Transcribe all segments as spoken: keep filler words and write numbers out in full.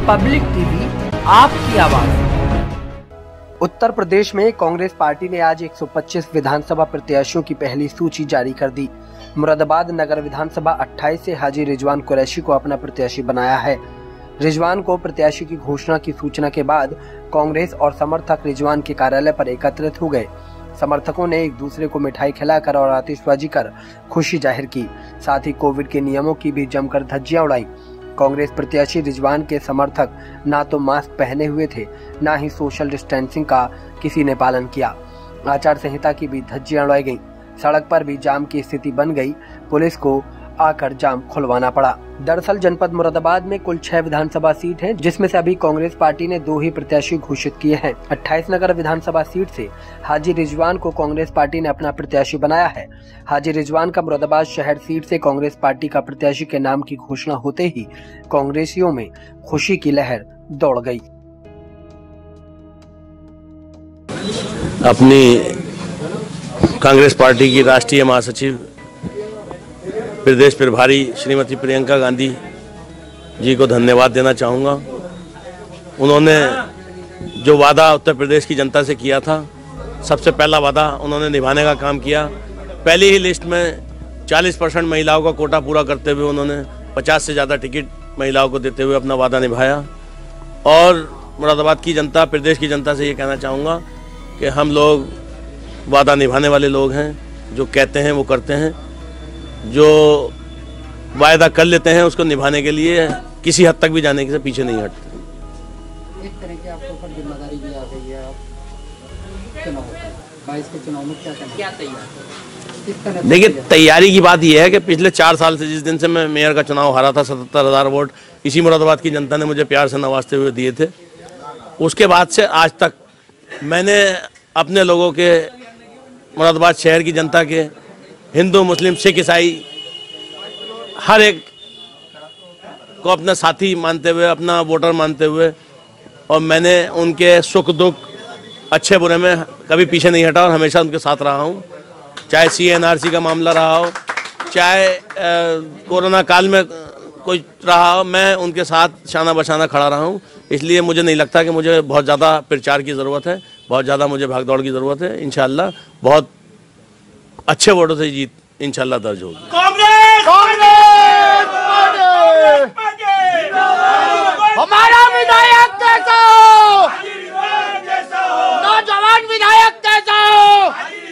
Public TV, आपकी आवाज। उत्तर प्रदेश में कांग्रेस पार्टी ने आज एक सौ पच्चीस विधानसभा प्रत्याशियों की पहली सूची जारी कर दी। मुरादाबाद नगर विधानसभा अट्ठाईस से हाजी रिजवान कुरैशी को अपना प्रत्याशी बनाया है। रिजवान को प्रत्याशी की घोषणा की सूचना के बाद कांग्रेस और समर्थक रिजवान के कार्यालय पर एकत्रित हो गए। समर्थकों ने एक दूसरे को मिठाई खिलाकर और आतिशबाजी कर खुशी जाहिर की। साथ ही कोविड के नियमों की भी जमकर धज्जियां उड़ाई। कांग्रेस प्रत्याशी रिजवान के समर्थक ना तो मास्क पहने हुए थे, ना ही सोशल डिस्टेंसिंग का किसी ने पालन किया। आचार संहिता की भी धज्जियां उड़ाई गईं। सड़क पर भी जाम की स्थिति बन गई। पुलिस को आकर जाम खुलवाना पड़ा। दरअसल जनपद मुरादाबाद में कुल छह विधानसभा सीट हैं, जिसमें से अभी कांग्रेस पार्टी ने दो ही प्रत्याशी घोषित किए हैं। अट्ठाईस नगर विधानसभा सीट से हाजी रिजवान को कांग्रेस पार्टी ने अपना प्रत्याशी बनाया है। हाजी रिजवान का मुरादाबाद शहर सीट से कांग्रेस पार्टी का प्रत्याशी के नाम की घोषणा होते ही कांग्रेसियों में खुशी की लहर दौड़ गई। अपनी कांग्रेस पार्टी की राष्ट्रीय महासचिव प्रदेश प्रभारी श्रीमती प्रियंका गांधी जी को धन्यवाद देना चाहूँगा। उन्होंने जो वादा उत्तर प्रदेश की जनता से किया था, सबसे पहला वादा उन्होंने निभाने का काम किया। पहली ही लिस्ट में चालीस परसेंट महिलाओं का कोटा पूरा करते हुए उन्होंने पचास से ज़्यादा टिकट महिलाओं को देते हुए अपना वादा निभाया। और मुरादाबाद की जनता, प्रदेश की जनता से ये कहना चाहूँगा कि हम लोग वादा निभाने वाले लोग हैं। जो कहते हैं वो करते हैं। जो वायदा कर लेते हैं उसको निभाने के लिए किसी हद तक भी जाने के से पीछे नहीं हटते। एक तरह की आपके ऊपर जिम्मेदारी भी आ गई है। आप चुनाव बाईस के चुनाव में क्या क्या तैयार? देखिए, तैयारी की बात यह है कि पिछले चार साल से, जिस दिन से मैं मेयर का चुनाव हारा था, सतहत्तर हजार वोट इसी मुरादाबाद की जनता ने मुझे प्यार से नवाजते हुए दिए थे। उसके बाद से आज तक मैंने अपने लोगों के, मुरादाबाद शहर की जनता के, हिंदू मुस्लिम सिख ईसाई, हर एक को अपना साथी मानते हुए, अपना वोटर मानते हुए, और मैंने उनके सुख दुख, अच्छे बुरे में कभी पीछे नहीं हटा और हमेशा उनके साथ रहा हूं। चाहे सी एन आर सी का मामला रहा हो, चाहे कोरोना काल में कोई रहा हो, मैं उनके साथ शाना बशाना खड़ा रहा हूं। इसलिए मुझे नहीं लगता कि मुझे बहुत ज़्यादा प्रचार की ज़रूरत है, बहुत ज़्यादा मुझे भागदौड़ की ज़रूरत है। इंशाल्लाह बहुत अच्छे वोटों से जीत इंशाल्लाह दर्ज होगी। कांग्रेस कांग्रेस हमारा विधायक कैसा हो, नौजवान विधायक कैसा हो।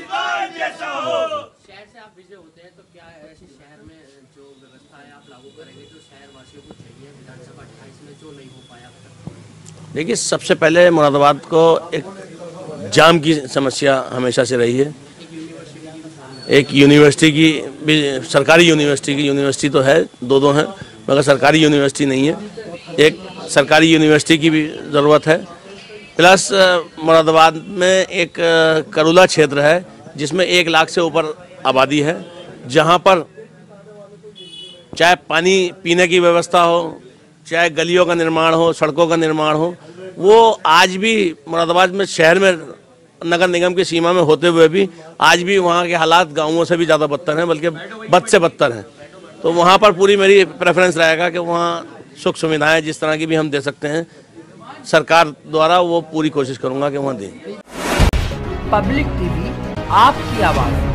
शहर से आप विजय होते हैं तो क्या ऐसे शहर में जो व्यवस्था है आप लागू करेंगे जो शहर वासियों को चाहिए विधानसभा अट्ठाईस में जो नहीं हो पाया? देखिए, सबसे पहले मुरादाबाद को एक जाम की समस्या हमेशा से रही है। एक यूनिवर्सिटी की भी, सरकारी यूनिवर्सिटी की, यूनिवर्सिटी तो है, दो दो हैं, मगर सरकारी यूनिवर्सिटी नहीं है। एक सरकारी यूनिवर्सिटी की भी ज़रूरत है। प्लस मुरादाबाद में एक करूला क्षेत्र है जिसमें एक लाख से ऊपर आबादी है, जहां पर चाहे पानी पीने की व्यवस्था हो, चाहे गलियों का निर्माण हो, सड़कों का निर्माण हो, वो आज भी मुरादाबाद में, शहर में, नगर निगम की सीमा में होते हुए भी आज भी वहाँ के हालात गाँवों से भी ज़्यादा बदतर हैं, बल्कि बद से बदतर हैं। तो वहाँ पर पूरी मेरी प्रेफरेंस रहेगा कि वहाँ सुख सुविधाएं जिस तरह की भी हम दे सकते हैं सरकार द्वारा, वो पूरी कोशिश करूँगा कि वहाँ दें। पब्लिक टीवी, आपकी आवाज़।